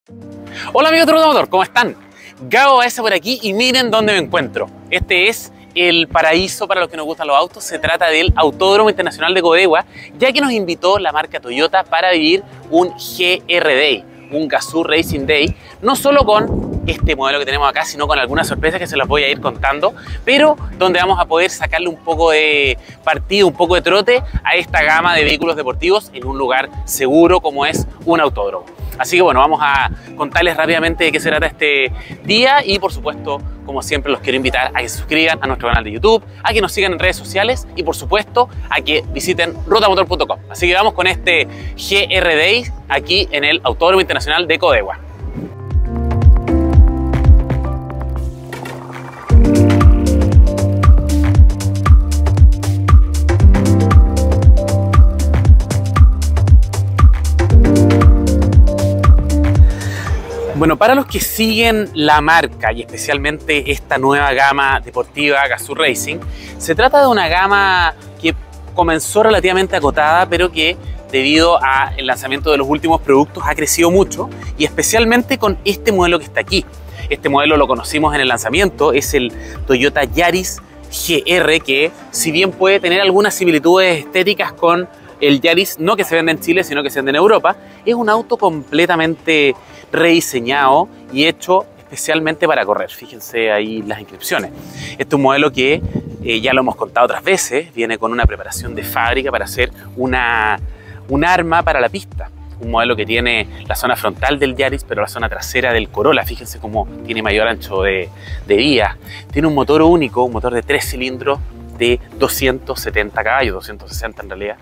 Hola amigos de Ruta Motor, ¿cómo están? Gabo Baeza por aquí y miren dónde me encuentro. Este es el paraíso para los que nos gustan los autos. Se trata del Autódromo Internacional de Codewa, ya que nos invitó la marca Toyota para vivir un GR Day, un Gazoo Racing Day, no solo con este modelo que tenemos acá, sino con algunas sorpresas que se las voy a ir contando, pero donde vamos a poder sacarle un poco de partido, un poco de trote a esta gama de vehículos deportivos en un lugar seguro como es un autódromo. Así que bueno, vamos a contarles rápidamente de qué se trata este día y por supuesto, como siempre, los quiero invitar a que se suscriban a nuestro canal de YouTube, a que nos sigan en redes sociales y por supuesto a que visiten rutamotor.com. Así que vamos con este GR Day aquí en el Autódromo Internacional de Codewa. Bueno, para los que siguen la marca y especialmente esta nueva gama deportiva Gazoo Racing, se trata de una gama que comenzó relativamente acotada, pero que debido al lanzamiento de los últimos productos ha crecido mucho y especialmente con este modelo que está aquí. Este modelo lo conocimos en el lanzamiento, es el Toyota Yaris GR, que si bien puede tener algunas similitudes estéticas con el Yaris, no que se vende en Chile, sino que se vende en Europa, es un auto completamente rediseñado y hecho especialmente para correr. Fíjense ahí las inscripciones. Este es un modelo que ya lo hemos contado otras veces, viene con una preparación de fábrica para hacer un arma para la pista. Un modelo que tiene la zona frontal del Yaris, pero la zona trasera del Corolla. Fíjense cómo tiene mayor ancho de vía. Tiene un motor único, un motor de 3 cilindros de 270 caballos, 260 en realidad,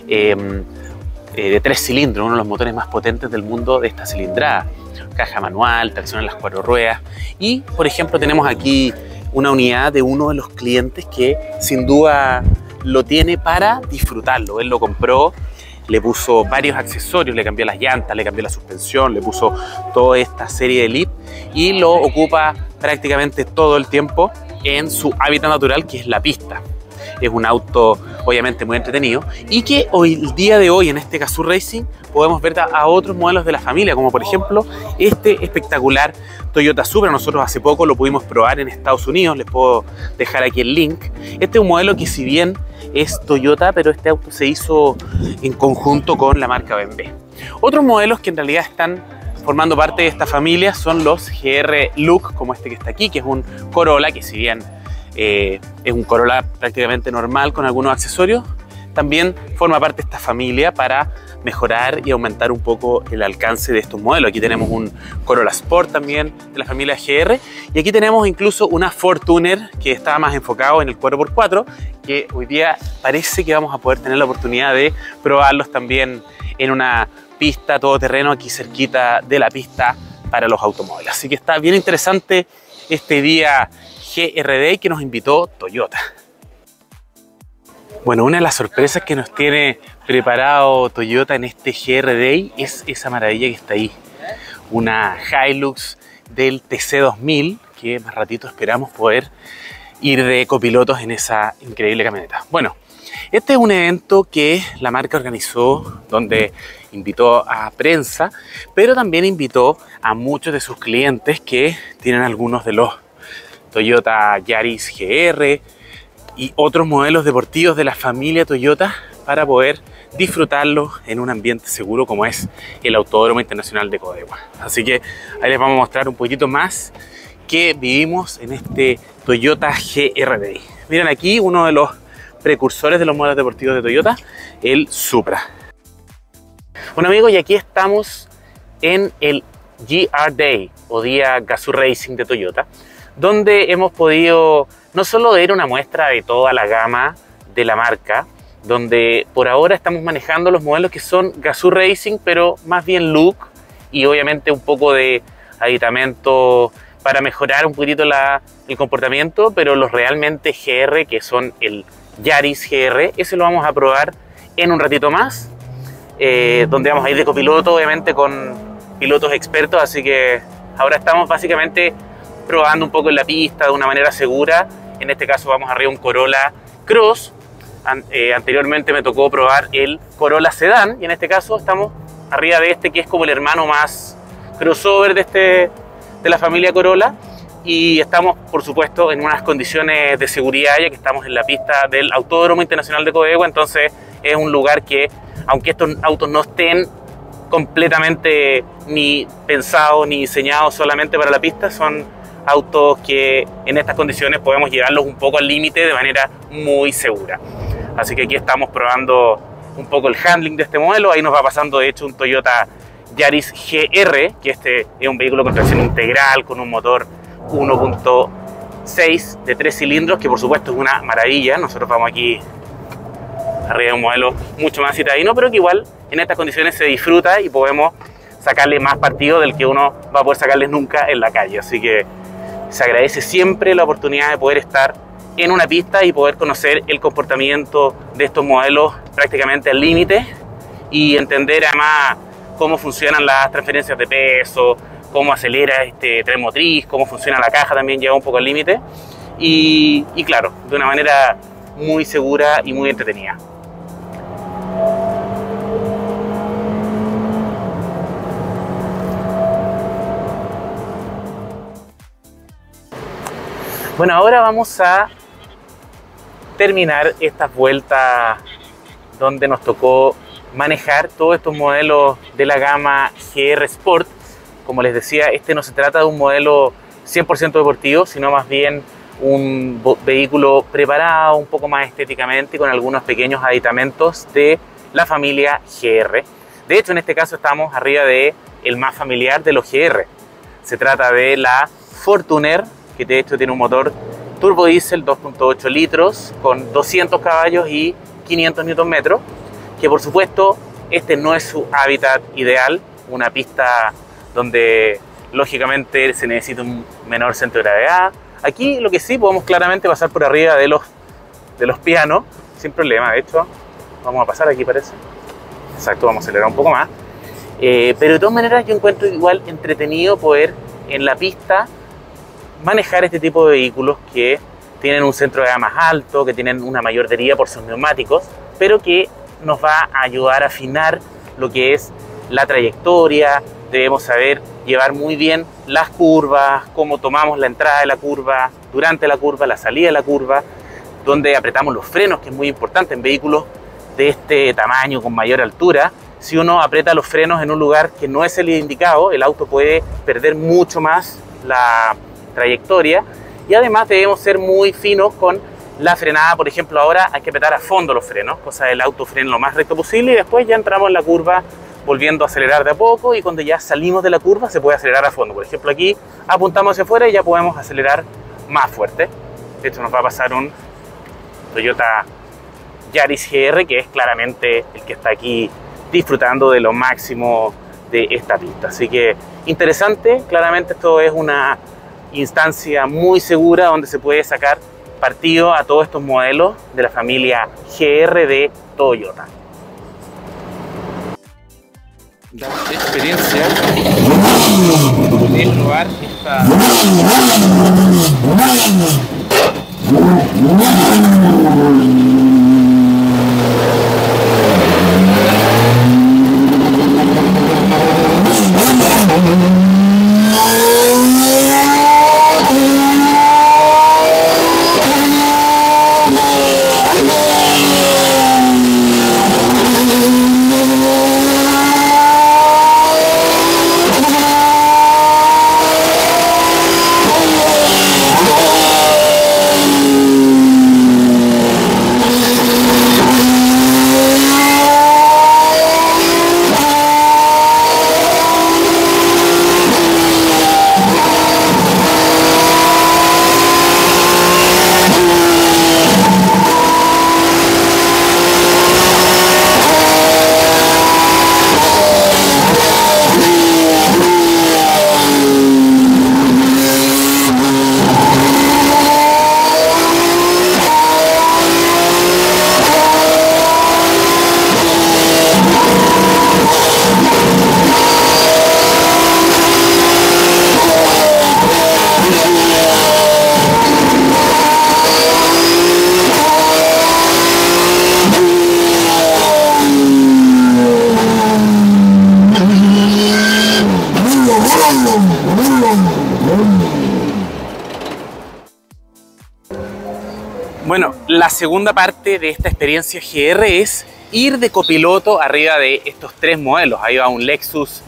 de 3 cilindros, uno de los motores más potentes del mundo de esta cilindrada. Caja manual, tracción en las 4 ruedas y, por ejemplo, tenemos aquí una unidad de uno de los clientes que sin duda lo tiene para disfrutarlo. Él lo compró, le puso varios accesorios, le cambió las llantas, le cambió la suspensión, le puso toda esta serie de lip y lo ocupa prácticamente todo el tiempo en su hábitat natural, que es la pista. Es un auto obviamente muy entretenido y que el día de hoy en este Gazoo Racing podemos ver a otros modelos de la familia, como por ejemplo este espectacular Toyota Supra. Nosotros hace poco lo pudimos probar en Estados Unidos, les puedo dejar aquí el link. Este es un modelo que si bien es Toyota, pero este auto se hizo en conjunto con la marca BMW. Otros modelos que en realidad están formando parte de esta familia son los GR Look, como este que está aquí, que es un Corolla, que si bien es un Corolla prácticamente normal con algunos accesorios, también forma parte de esta familia para mejorar y aumentar un poco el alcance de estos modelos. Aquí tenemos un Corolla Sport también de la familia GR y aquí tenemos incluso una Fortuner que está más enfocado en el 4x4, que hoy día parece que vamos a poder tener la oportunidad de probarlos también en una pista todoterreno aquí cerquita de la pista para los automóviles. Así que está bien interesante este día GR Day que nos invitó Toyota. Bueno, una de las sorpresas que nos tiene preparado Toyota en este GR Day es esa maravilla que está ahí. Una Hilux del TC2000 que más ratito esperamos poder ir de copilotos en esa increíble camioneta. Bueno, este es un evento que la marca organizó donde invitó a prensa, pero también invitó a muchos de sus clientes que tienen algunos de los Toyota Yaris GR y otros modelos deportivos de la familia Toyota para poder disfrutarlos en un ambiente seguro como es el Autódromo Internacional de Codewa. Así que ahí les vamos a mostrar un poquito más que vivimos en este Toyota GR Day. Miren aquí uno de los precursores de los modelos deportivos de Toyota, el Supra. Bueno amigos, y aquí estamos en el GR Day o Día Gazoo Racing de Toyota, donde hemos podido no solo ver una muestra de toda la gama de la marca, donde por ahora estamos manejando los modelos que son Gazoo Racing, pero más bien look y obviamente un poco de aditamento para mejorar un poquitito el comportamiento, pero los realmente GR, que son el Yaris GR, ese lo vamos a probar en un ratito más, donde vamos a ir de copiloto, obviamente con pilotos expertos, así que ahora estamos básicamente probando un poco en la pista de una manera segura. En este caso vamos arriba un Corolla Cross. Anteriormente me tocó probar el Corolla Sedan y en este caso estamos arriba de este que es como el hermano más crossover de la familia Corolla, y estamos, por supuesto, en unas condiciones de seguridad, ya que estamos en la pista del Autódromo Internacional de Codewa. Entonces es un lugar que, aunque estos autos no estén completamente ni pensados ni diseñados solamente para la pista, son autos que en estas condiciones podemos llevarlos un poco al límite de manera muy segura. Así que aquí estamos probando un poco el handling de este modelo. Ahí nos va pasando de hecho un Toyota Yaris GR, que este es un vehículo con tracción integral, con un motor 1.6 de 3 cilindros, que por supuesto es una maravilla. Nosotros vamos aquí arriba de un modelo mucho más citadino, pero que igual en estas condiciones se disfruta y podemos sacarle más partido del que uno va a poder sacarles nunca en la calle. Así que se agradece siempre la oportunidad de poder estar en una pista y poder conocer el comportamiento de estos modelos prácticamente al límite, y entender además cómo funcionan las transferencias de peso, cómo acelera este tren motriz, cómo funciona la caja, también llega un poco al límite, y claro, de una manera muy segura y muy entretenida. Bueno, ahora vamos a terminar estas vueltas donde nos tocó manejar todos estos modelos de la gama GR Sport. Como les decía, este no se trata de un modelo 100% deportivo, sino más bien un vehículo preparado un poco más estéticamente, con algunos pequeños aditamentos de la familia GR. De hecho, en este caso estamos arriba de el más familiar de los GR. Se trata de la Fortuner, que de hecho tiene un motor turbo diésel 2.8 litros con 200 caballos y 500 Nm, que por supuesto este no es su hábitat ideal, una pista donde lógicamente se necesita un menor centro de gravedad. Aquí lo que sí podemos claramente pasar por arriba de los pianos sin problema. De hecho vamos a pasar aquí, parece. Exacto, vamos a acelerar un poco más, pero de todas maneras yo encuentro igual entretenido poder en la pista manejar este tipo de vehículos que tienen un centro de gravedad más alto, que tienen una mayor deriva por sus neumáticos, pero que nos va a ayudar a afinar lo que es la trayectoria. Debemos saber llevar muy bien las curvas, cómo tomamos la entrada de la curva, durante la curva, la salida de la curva, donde apretamos los frenos, que es muy importante en vehículos de este tamaño, con mayor altura. Si uno aprieta los frenos en un lugar que no es el indicado, el auto puede perder mucho más la trayectoria, y además debemos ser muy finos con la frenada. Por ejemplo, ahora hay que apretar a fondo los frenos, cosa del auto frene lo más recto posible, y después ya entramos en la curva volviendo a acelerar de a poco, y cuando ya salimos de la curva se puede acelerar a fondo. Por ejemplo, aquí apuntamos hacia afuera y ya podemos acelerar más fuerte. De hecho nos va a pasar un Toyota Yaris GR, que es claramente el que está aquí disfrutando de lo máximo de esta pista. Así que interesante, claramente esto es una instancia muy segura donde se puede sacar partido a todos estos modelos de la familia GR de Toyota. La experiencia de probar esta Bueno, la segunda parte de esta experiencia GR es ir de copiloto arriba de estos tres modelos. Ahí va un Lexus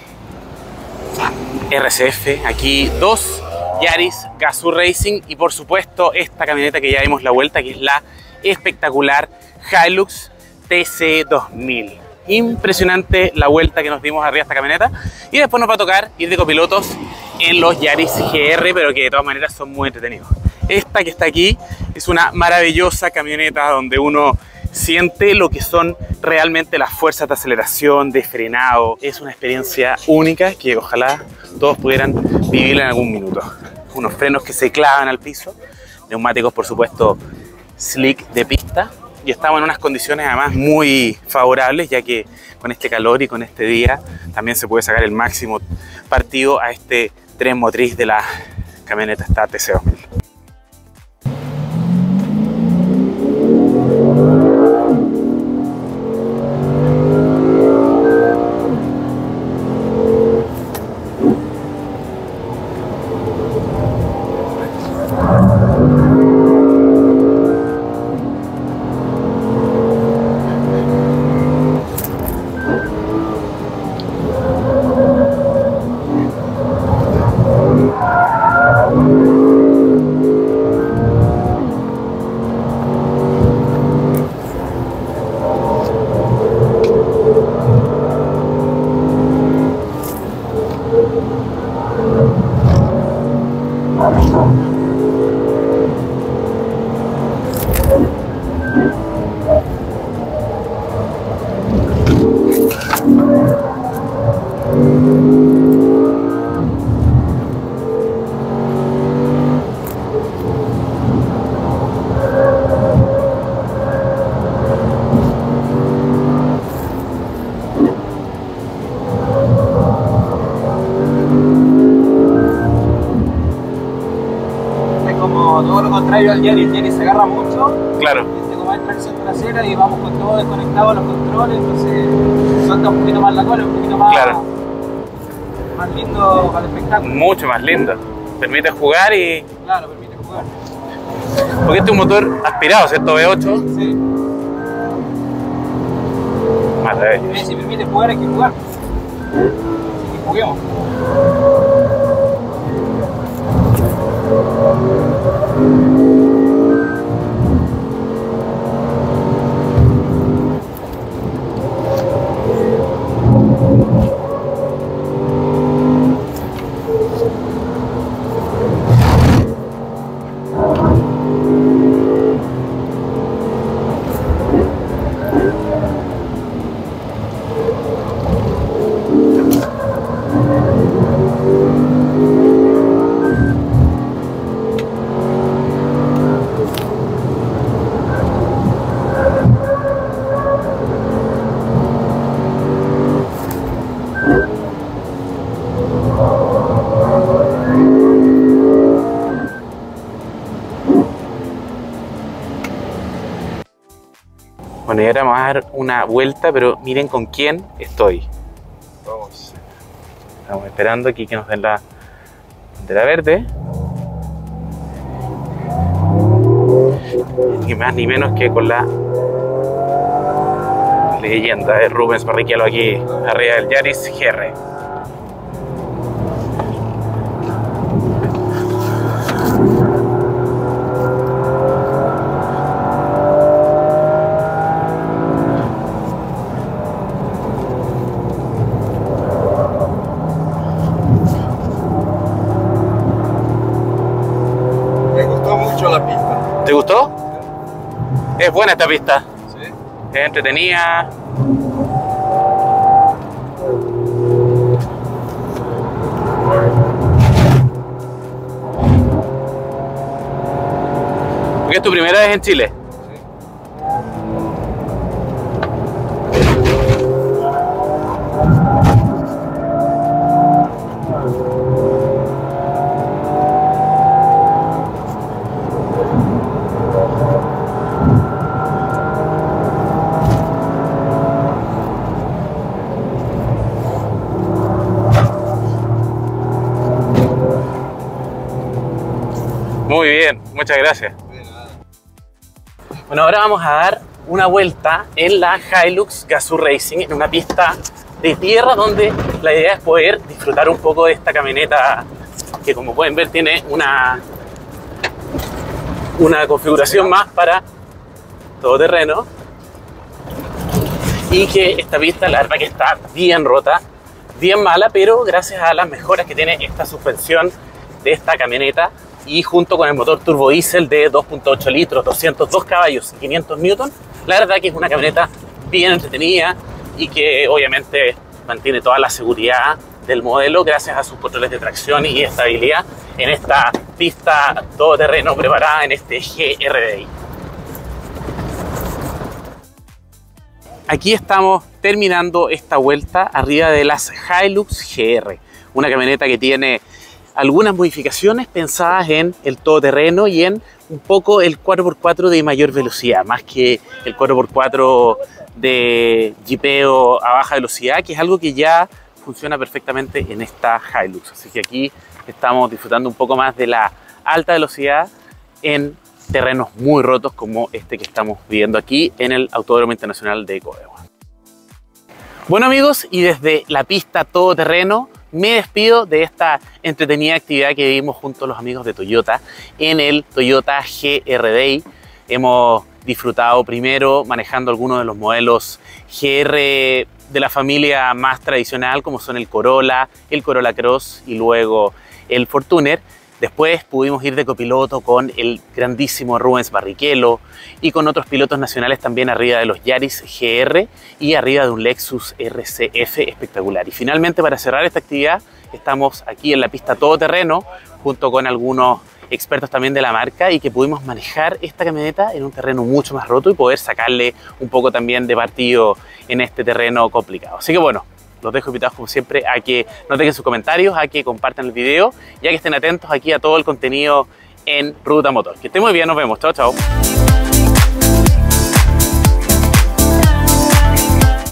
RCF, aquí dos Yaris Gazoo Racing y por supuesto esta camioneta que ya dimos la vuelta, que es la espectacular Hilux TC 2000. Impresionante la vuelta que nos dimos arriba de esta camioneta, y después nos va a tocar ir de copilotos en los Yaris GR, pero que de todas maneras son muy entretenidos. Esta que está aquí es una maravillosa camioneta donde uno siente lo que son realmente las fuerzas de aceleración, de frenado. Es una experiencia única que ojalá todos pudieran vivir en algún minuto. Unos frenos que se clavan al piso, neumáticos por supuesto slick de pista, y estamos en unas condiciones además muy favorables, ya que con este calor y con este día también se puede sacar el máximo partido a este tren motriz de la camioneta esta TC 2000. Al Yaris, el Yaris se agarra mucho. Claro. Como hay tracción trasera y vamos con todo desconectado a los controles, entonces suelta un poquito más la cola, un poquito más, claro, más lindo para el espectáculo. Mucho más lindo. Permite jugar y... Claro, permite jugar. Porque este es un motor aspirado, ¿cierto? V8. Sí. Maravilloso. Si permite jugar, hay que jugar. Así que juguemos. Bueno, y ahora vamos a dar una vuelta, pero miren con quién estoy. Vamos. Estamos esperando aquí que nos den la bandera verde. Ni más ni menos que con la leyenda de Rubens Barrichello aquí arriba del Yaris GR. La pista. ¿Te gustó? Es buena esta pista. Sí. Es entretenida. ¿Porque es tu primera vez en Chile? Muy bien, muchas gracias. Bueno, ahora vamos a dar una vuelta en la Hilux Gazoo Racing, en una pista de tierra donde la idea es poder disfrutar un poco de esta camioneta que, como pueden ver, tiene una configuración más para todoterreno, y que esta pista la verdad que está bien rota, bien mala, pero gracias a las mejoras que tiene esta suspensión de esta camioneta y junto con el motor turbo diésel de 2.8 litros, 202 caballos y 500 newton, la verdad que es una camioneta bien entretenida y que obviamente mantiene toda la seguridad del modelo gracias a sus controles de tracción y estabilidad en esta pista todoterreno preparada en este GRDI. Aquí estamos terminando esta vuelta arriba de las Hilux GR, una camioneta que tiene algunas modificaciones pensadas en el todoterreno y en un poco el 4x4 de mayor velocidad, más que el 4x4 de jipeo a baja velocidad, que es algo que ya funciona perfectamente en esta Hilux. Así que aquí estamos disfrutando un poco más de la alta velocidad en terrenos muy rotos como este que estamos viviendo aquí en el Autódromo Internacional de Codewa. Bueno amigos, y desde la pista todoterreno me despido de esta entretenida actividad que vivimos junto a los amigos de Toyota en el Toyota GRDI. Hemos disfrutado primero manejando algunos de los modelos GR de la familia más tradicional, como son el Corolla Cross y luego el Fortuner. Después pudimos ir de copiloto con el grandísimo Rubens Barrichello y con otros pilotos nacionales también arriba de los Yaris GR y arriba de un Lexus RCF espectacular. Y finalmente, para cerrar esta actividad, estamos aquí en la pista todoterreno junto con algunos expertos también de la marca y que pudimos manejar esta camioneta en un terreno mucho más roto y poder sacarle un poco también de partido en este terreno complicado. Así que bueno, los dejo invitados como siempre a que nos dejen sus comentarios, a que compartan el video y a que estén atentos aquí a todo el contenido en Ruta Motor. Que estén muy bien, nos vemos. Chao, chao.